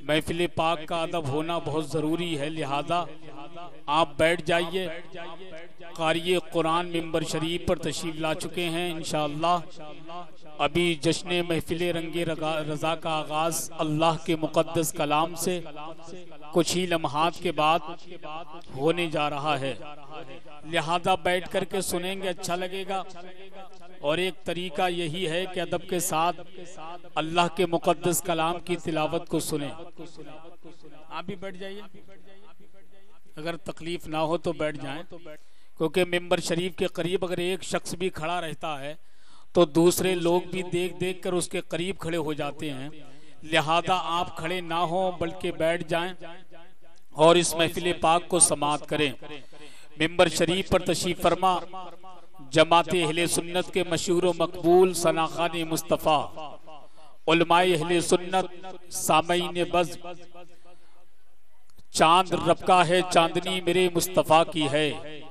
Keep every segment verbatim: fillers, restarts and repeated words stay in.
महफिल पाक का अदब होना बहुत ज़रूरी है, लिहाजा आप बैठ जाइए। क़ारी कुरान मिंबर शरीफ पर तशरीफ़ ला चुके हैं। इंशाअल्लाह अभी जश्न महफिल रंगे रज़ा का आगाज़ अल्लाह के मुक़द्दस कलाम से कुछ ही लम्हात के बाद होने जा रहा है, लिहाजा बैठ कर के सुनेंगे, अच्छा लगेगा। और एक तरीका यही है कि अदब के साथ अल्लाह के मुक़द्दस कलाम की तिलावत को सुने। आप भी बैठ जाइए, अगर तकलीफ ना हो तो बैठ जाएं, क्योंकि मिंबर शरीफ के करीब अगर एक शख्स भी खड़ा रहता है तो दूसरे लोग भी देख देख कर उसके करीब खड़े हो जाते हैं। लिहाजा आप खड़े ना हो बल्कि बैठ जाएं और इस महफिल पाक को समाअत करें। मिंबर शरीफ पर तशरीफ फरमा जमाते अहले सुन्नत के मशहूर व मकबूल सनाखान मुस्तफ़ा उलमाए अहले सुन्नत सामईन बज़, चांद रब का है चांदनी मेरे मुस्तफ़ा की है,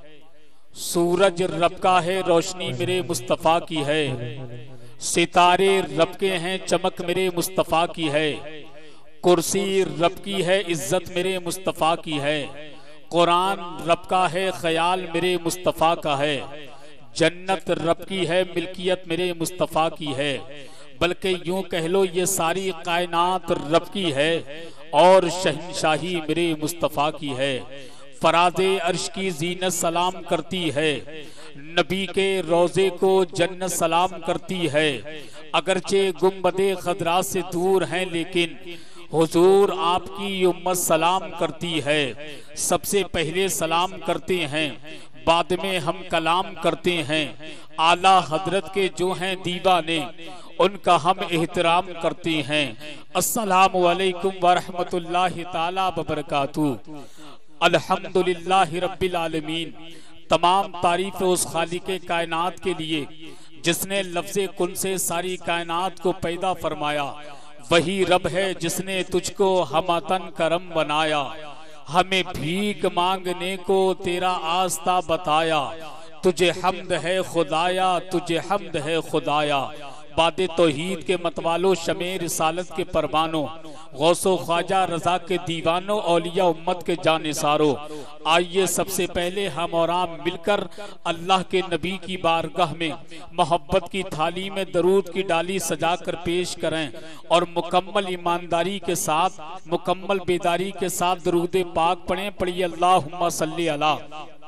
सूरज रब का है रोशनी मेरे मुस्तफ़ा की है, सितारे रब के हैं चमक मेरे मुस्तफ़ा की है, कुर्सी रब की है इज्जत मेरे मुस्तफ़ा की है, कुरान रब का है ख्याल मेरे मुस्तफ़ा का है, जन्नत रब की है मिल्कियत मेरे मुस्तफ़ा की है, बल्कि यूं कह लो ये सारी कायनात रब की है और शहंशाही मेरे मुस्तफ़ा की है। फराज़े अर्श की जीनत सलाम करती है, नबी के रोज़े को जन्नत सलाम करती है, अगरचे गुंबदे खदरा से दूर हैं लेकिन हुजूर आपकी उम्मत सलाम करती है। सबसे पहले सलाम करते हैं, बाद में हम कलाम करते हैं, आला हजरत के जो हैं दीवाने उनका हम एहतराम करते हैं। अस्सलामु अलैकुम व रहमतुल्लाहि ताला व बरकातुहू। अल्हम्दुलिल्लाहि रब्बिल आलमीन। तमाम तारीफ उस खालिके कायनात के लिए जिसने लफ्ज़े कुन से सारी कायनात को पैदा फरमाया। वही रब है जिसने तुझको हमतन करम बनाया, हमें भीख मांगने को तेरा आस्ता बताया, तुझे हम्द है खुदाया तुझे हम्द है खुदाया। बादे तौहीद के मतवालो शमे रिसालत के परवानों, गौसो ख्वाजा रजा के दीवानों, औलिया उम्मत के जानिसारों, आइए सबसे पहले हम और आप मिलकर अल्लाह के नबी की बारगाह में मोहब्बत की थाली में दरूद की डाली सजा कर पेश करें और मुकम्मल ईमानदारी के साथ मुकम्मल बेदारी के साथ दरूद पाक पढ़ें। पढ़िए अल्लाहुम्मा सल्ली अला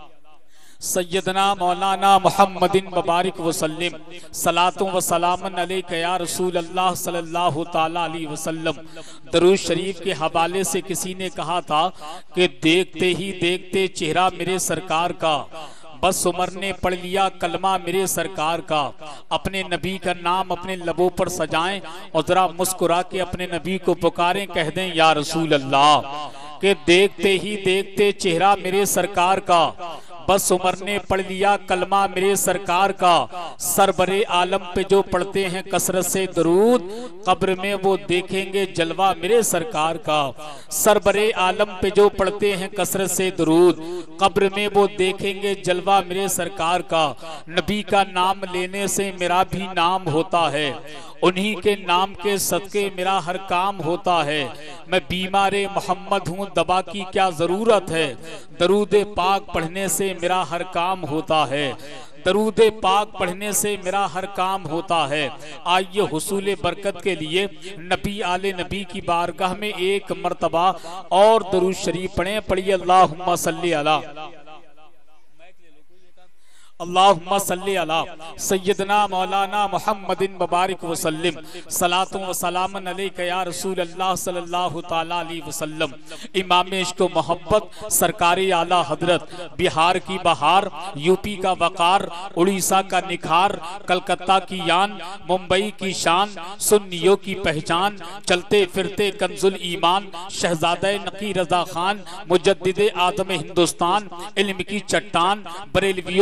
सैयदना मौलाना मुहम्मदिन मुबारक वसल्लम, सलातों व सलामन अलैका या रसूल अल्लाह सल्लल्लाहु ताला अलैहि वसल्लम। दरूद शरीफ के हवाले से किसी ने कहा था कि देखते ही देखते चेहरा मेरे सरकार का, बस उमर ने पढ़ लिया कलमा मेरे सरकार का। अपने नबी का नाम अपने लबों पर सजाएं और जरा मुस्कुरा के अपने नबी को पुकारें, कह दें या रसूल अल्लाह। के देखते ही देखते चेहरा मेरे सरकार का, बस उमर ने पढ़ लिया कलमा मेरे सरकार का। सरबरे आलम पे जो पढ़ते हैं कसरत से दरूद, कब्र में वो देखेंगे जलवा मेरे सरकार का। सरबरे आलम पे जो पढ़ते हैं कसरत से दरूद, कब्र में वो देखेंगे जलवा मेरे सरकार का। नबी का नाम लेने से मेरा भी नाम होता है, उन्हीं के नाम के सदके मेरा हर काम होता है। मैं बीमारे मोहम्मद हूँ, दवा की क्या जरूरत है, दरूद पाक पढ़ने से मेरा हर काम होता है, दरूद पाक पढ़ने से मेरा हर काम होता है। आइए हुसूल बरकत के लिए नबी आले नबी की बारगाह में एक मर्तबा और दरूद शरीफ पढ़ें। पढ़िए अल्लाहुम्मा सल्ली अला अल्लाहुम्मा सल्ली अला सैयदना मौलाना मुहम्मदिन मुबारक वसल्लम, सलातों व सलामन अलैका या रसूल अल्लाह सल्लल्लाहु ताला अलैहि वसल्लम। इमाम इश्क व मोहब्बत सरकारी आला हजरत, बिहार की बहार, यूपी का वकार, उड़ीसा का निखार, कलकत्ता की यान, मुंबई की शान, सुन्नियों की पहचान, चलते फिरते कंजुल ईमान, शहजादे नकी रजा खान, मुजद्दिदे आदम हिंदुस्तान, इल्म की चट्टान, बरेलवियों की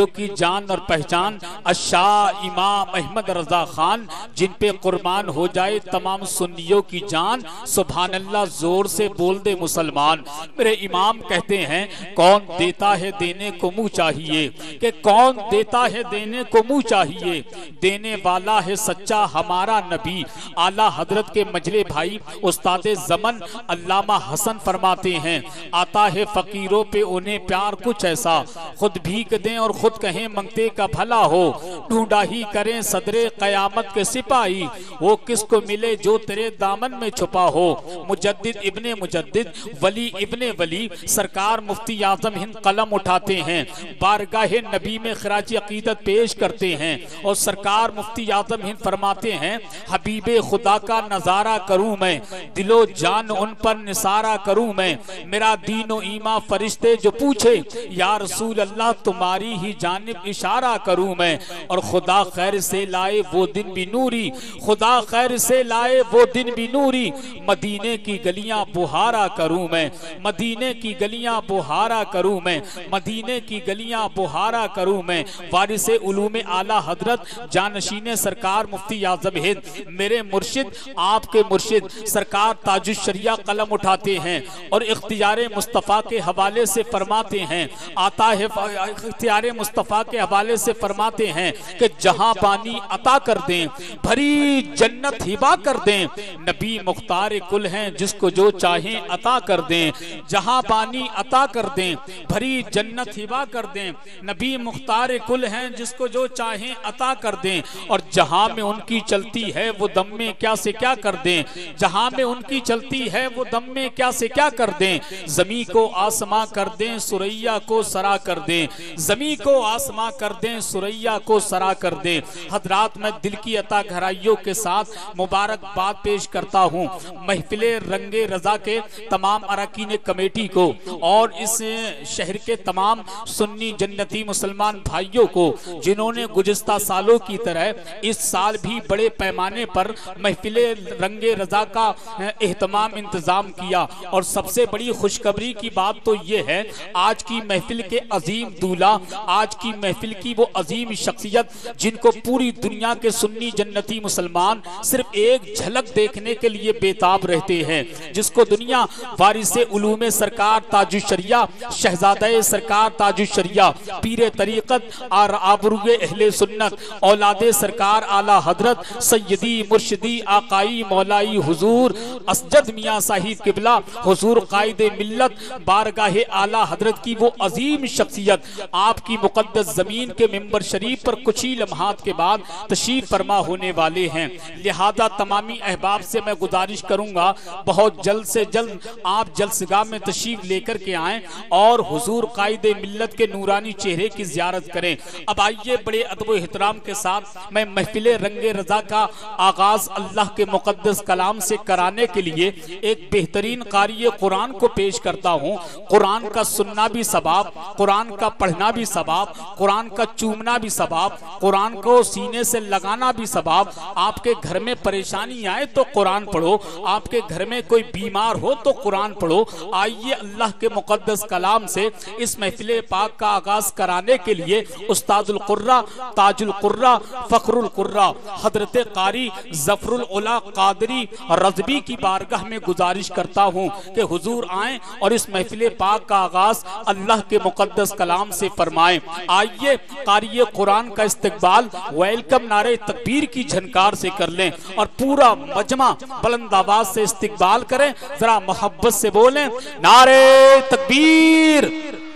जान और पहचान अशाह इमाम अहमद रजा खान, जिन पे कुर्बान हो जाए तमाम सुन्नियों की जान। सुभान अल्लाह, जोर से बोल दे मुसलमान। मेरे इमाम कहते हैं कौन देता है देने को मुंह चाहिए, कि कौन देता है देने को मुंह चाहिए, देने वाला है सच्चा हमारा नबी। आला हजरत के मजले भाई उस्ताद ज़मन अल्लामा हसन फरमाते हैं, आता है फकीरों पे उन्हें प्यार कुछ ऐसा, खुद भीख दें और खुद कहें मंगते का भला हो। ढूंढा ही करें सदरे कयामत के सिपाही, वो किसको मिले जो तेरे दामन में छुपा हो। मुजद्दिद इब्ने मुजद्दिद वली इब्ने वली सरकार मुफ्ती आजम हिंद कलम उठाते हैं, बारगाहे नबी में खराज अकीदत पेश करते हैं और सरकार मुफ्ती आजम हिंद फरमाते हैं, हबीबे खुदा का नजारा करूं मैं, दिलो जान उन पर निसारा करूं मैं। मेरा दीनो ईमा फरिश्ते जो पूछे, या रसूल अल्लाह तुम्हारी ही जानिब इशारा करूं मैं। और खुदा खैर से लाए वो दिन भी नूरी, खुदा खैर से लाए वो दिन भी नूरी, मदीने की गलियां बुहारा करूं मैं, मदीने की गलियां बुहारा करूं मैं, मदीने की गलियां बुहारा करूं मैं। वारिसे उलूमे आला हजरत जानशीने सरकार मुफ्ती आजम हिंद, मेरे मुर्शिद आपके मुर्शिद सरकार ताजुश शरिया कलम उठाते हैं और इख्तियारे मुस्तफ़ा के हवाले से फरमाते हैं, आता है इख्तियारे मुस्तफ़ा के हवाले से फरमाते हैं कि जहां पानी अता कर दें, भरी जन्नत हिबा कर दें, नबी मुख्तार कुल हैं जिसको जो चाहें अता कर दें। जहां पानी अता कर दें, भरी जन्नत हिबा कर दें, नबी मुख्तार कुल हैं जिसको जो चाहें अता कर दें। और जहां में उनकी चलती है वो दम में क्या से क्या कर दें, जहां में उनकी चलती है वो दम में क्या से क्या कर दें। जमी को आसमां कर दें, सुरैया को सरा कर दें, जमी को आसमां कर दें, सुरैया को सरा कर दें। हजरात, मैं दिल की अता गहराइयों के साथ मुबारकबाद पेश करता हूँ महफिले रंगे रजा के तमाम अरकान कमेटी को और इस शहर के तमाम सुन्नी जन्नती मुसलमान भाइयों को, जिन्होंने गुज़िश्ता सालों की तरह इस साल भी बड़े पैमाने पर महफिले रंगे रजा का एहतमाम इंतजाम किया। और सबसे बड़ी खुशखबरी की बात तो ये है, आज की महफिल के अजीम दूल्हा, आज की महफिल की वो अजीम शख्सियत जिनको पूरी दुनिया के सुन्नी जन्नती मुसलमान सिर्फ एक झलक देखने के लिए बेताब रहते हैं, जिसको दुनिया वारिसे उलूमे सरकार ताजुश शरिया, शहजादे सरकार ताजुश शरिया, पीरे तरीक़त और आबरूए अहले सुन्नत, औलादे सरकार आला हजरत सैयदी मुर्शिदी आकाई मौलाई हुजूर असजद मियाँ साहिब किबला हुजूर कायदे मिल्लत बारगाहे आला हजरत की वो अजीम शख्सियत आपकी मुकद्दस जमीन के मिंबर शरीफ पर कुछ ही लम्हात के बाद तशरीफ फरमा होने वाले हैं। लिहाजा तमामी अहबाब से मैं गुजारिश करूंगा बहुत जल्द से जल्द आप जलसगाह में तशरीफ लेकर के आएं और हुजूर कायदे मिल्लत के नूरानी चेहरे की ज़ियारत करें। अब आइए बड़े अदब व एहतराम के साथ मैं महफिले रंगे रजा का आगाज अल्लाह के मुकद्दस कलाम से कराने के लिए एक बेहतरीन कारी कुरान को पेश करता हूँ। कुरान का सुनना भी सवाब, कुरान का पढ़ना भी सवाब, कुरान का चूमना भी सवाब, कुरान को सीने से लगाना भी सवाब। आपके घर में परेशानी आए तो कुरान पढ़ो, आपके घर में कोई बीमार हो तो कुरान पढ़ो। आइए अल्लाह के मुकद्दस कलाम से इस महफिल पाक का आगाज कराने के लिए उस्तादुल कुर्रा, ताजुल कुर्रा, फखरुल कुर्रा हजरत कारी जफरुल उला कादरी रज़बी की बारगाह में गुजारिश करता हूँ कि हुजूर आएं और इस महफिल पाक का आगाज अल्लाह के मुकद्दस कलाम से फरमाएं। आइए कारी कुरान का इस्तकबाल वेलकम नारे तकबीर की झनकार से कर लें और पूरा मजमा बुलंद आवाज से इस्तकबाल करें। जरा मोहब्बत से बोलें, नारे तकबीर,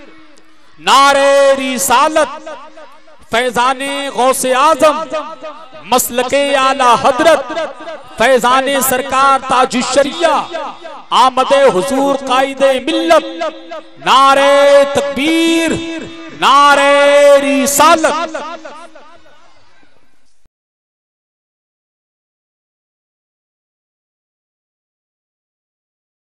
नारे रिसालत, फैजाने गौसे आजम, मसलके आला हजरत, फैजाने सरकार ताजुश शरिया, आमदे हुजूर कायदे मिल्लत, नारे तकबीर, नारे रिसालत,